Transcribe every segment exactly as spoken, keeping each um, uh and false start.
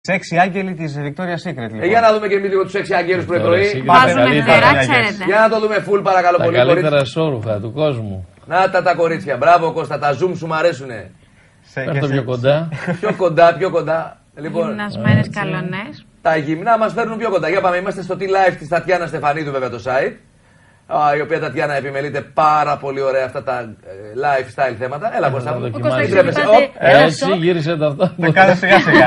Έξι άγγελοι της Victoria's Secret. Λοιπόν. Ε, για να δούμε και εμείς λίγο τους έξι άγγελους πρωί-πρωί. Βάζουμε φτερά, ξέρετε. Για να το δούμε full παρακαλώ τα πολύ. Τα καλύτερα εσώρουχα του κόσμου. Να τα τα κορίτσια. Μπράβο Κώστα, τα zoom σου μου αρέσουνε. Έρθω πιο κοντά. Πιο κοντά, πιο κοντά. Λοιπόν, γυμνασμένες καλονές. Τα γυμνά μας φέρνουν πιο κοντά. Για πάμε, είμαστε στο T-Live της Τατιάνα Στεφανίδου βέβαια το site. Η οποία Τατιάνα επιμελείται πάρα πολύ ωραία αυτά τα lifestyle θέματα. Έλα Κώστα μου. Έτσι γύρισε το αυτό. Το κάνω σιγά σιγά.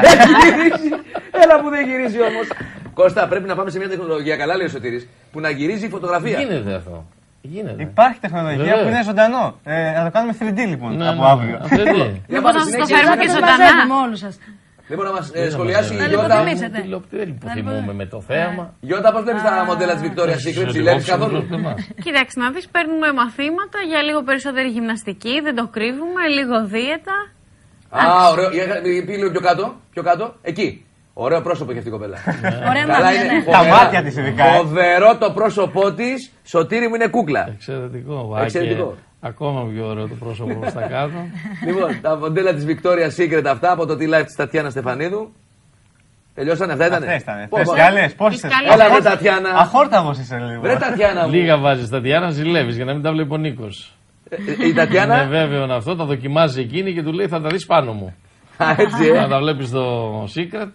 Έλα που δεν γυρίζει όμως. Κώστα, πρέπει να πάμε σε μια τεχνολογία, καλά λέει ο Σωτήρης, που να γυρίζει η φωτογραφία. Γίνεται αυτό. Γίνεται. Υπάρχει τεχνολογία Βεβαίως. Που είναι ζωντανό. Ε, να το κάνουμε θρι ντι λοιπόν ναι, από ναι, αύριο. Λοιπόν, να σας το φέρουμε και ζωντανά με όλους σας. Λοιπόν, να μας ε, σχολιάσει η Γιώτα. Δεν υποθυμούμε με το θέαμα. Γιώτα, πώς βλέπεις τα μοντέλα της Victoria's Secret, ζηλεύεις καθόλου? Κοίταξε να δεις, παίρνουμε μαθήματα για λίγο περισσότερη γυμναστική, δεν το κρύβουμε, λίγο δίαιτα. Α, ωραίο. Πήγε λίγο πιο κάτω, πιο κάτω, εκεί. Ωραίο πρόσωπο έχει αυτή η κοπέλα. Ωραία μάτια. Τα μάτια της ειδικά. Φοβερό το πρόσωπό της, Σωτήρη μου είναι κούκλα. Εξαιρετικό. Εξαιρετικό. Ακόμα πιο ωραίο το πρόσωπο προς τα κάτω. Λοιπόν, τα μοντέλα της Victoria's Secret αυτά από το T-Live της Τατιάνα Στεφανίδου. Τελειώσανε, αυτά ήτανε. Αυτές ήτανε. Καλές, πόσες θες. Έλα ρε Τατιάνα. Αχόρταβος είσαι λίγο. Ρε Τατιάνα μου. Λίγα βάζεις Τατιάνα, ζηλεύεις για να μην τα βλέπει ο Νίκος. Η Τατιάνα. Είναι βέβαιο αυτό, τα δοκιμάζει εκείνη και του λέει θα τα δεις πάνω μου. Α, έτσι, ε. Να τα βλέπεις στο Secret.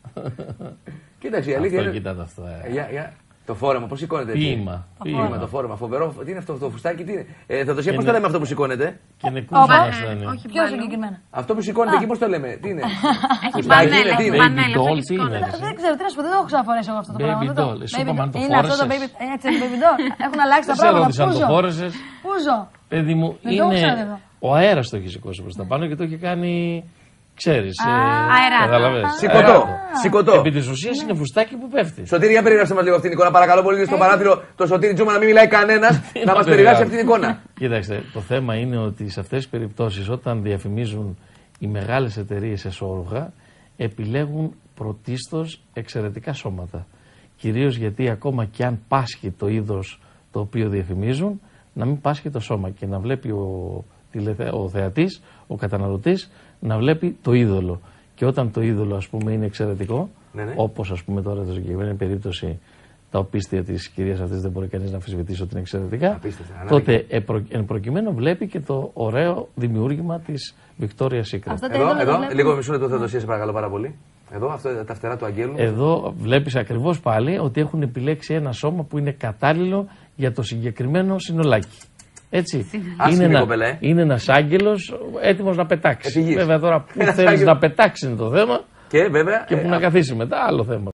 Κοίταξε, η αλήθεια αυτό, είναι. Κοίτατε αυτό. Ε. Για, για. Το φόρεμα, πώς σηκώνεται. Ποίημα. Ποίημα, το φόρεμα. Φοβερό. Τι είναι αυτό το φουστάκι, τι είναι. Ε, θα το σκέφτε, πώς το λέμε αυτό που σηκώνεται. Και είναι κούβα να είναι. Όχι πιο συγκεκριμένα. Αυτό που σηκώνεται εκεί, πώς το λέμε. Τι είναι. Έχει πανέλα, έχει πανέλα. Δεν ξέρω, τι να σου πω, δεν το έχω ξαναφορέσει εγώ αυτό το πράγμα. Baby doll, εσύ είπαμε αν το είναι αυτό το baby, έτσι είναι baby doll. Έχουν αλλάξει τα πράγματα. Δεν ξέρω αν το φόρεσες. Πούζο. Παιδί μου, είναι ο αέρας το έχει σηκώσει προς τα πάνω και το έχει κάνει. Ξέρεις, αεράτο. Σηκωτό. Σηκωτό. Επί της ουσίας είναι φουστάκι που πέφτει. Σωτήρη, για περιγράψτε μας λίγο αυτήν την εικόνα. Παρακαλώ πολύ, στο παράθυρο το Σωτήρη Τζούμα να μην μιλάει κανένας. Να μας περιγράψει αυτήν την εικόνα. Κοιτάξτε, το θέμα είναι ότι σε αυτές τις περιπτώσεις, όταν διαφημίζουν οι μεγάλες εταιρείες εσώρουχα, επιλέγουν πρωτίστως εξαιρετικά σώματα. Κυρίως γιατί ακόμα κι αν πάσχει το είδος το οποίο διαφημίζουν, να μην πάσχει το σώμα και να βλέπει ο, ο θεατής, ο καταναλωτής, να βλέπει το είδωλο. Και όταν το είδωλο, ας πούμε, είναι εξαιρετικό, ναι, ναι. όπως ας πούμε τώρα, σε συγκεκριμένη περίπτωση, τα οπίστια της κυρίας αυτής δεν μπορεί κανείς να αμφισβητήσει ότι είναι εξαιρετικά, Απίστευτα, τότε εν προκειμένου βλέπει και το ωραίο δημιούργημα της Victoria's Secret. Εδώ, εδώ, εδώ λίγο μισό λεπτό θα το σε παρακαλώ πάρα πολύ. Εδώ, αυτό, τα φτερά του αγγέλου. Εδώ βλέπεις ακριβώς πάλι ότι έχουν επιλέξει ένα σώμα που είναι κατάλληλο για το συγκεκριμένο συνολάκι. Έτσι. Είναι, ένα, κοπέλα, ε. είναι ένας άγγελος έτοιμος να πετάξει. Επιγείς. Βέβαια τώρα που θέλεις να πετάξει είναι το θέμα και, βέβαια, και που ε, να καθίσει μετά άλλο θέμα.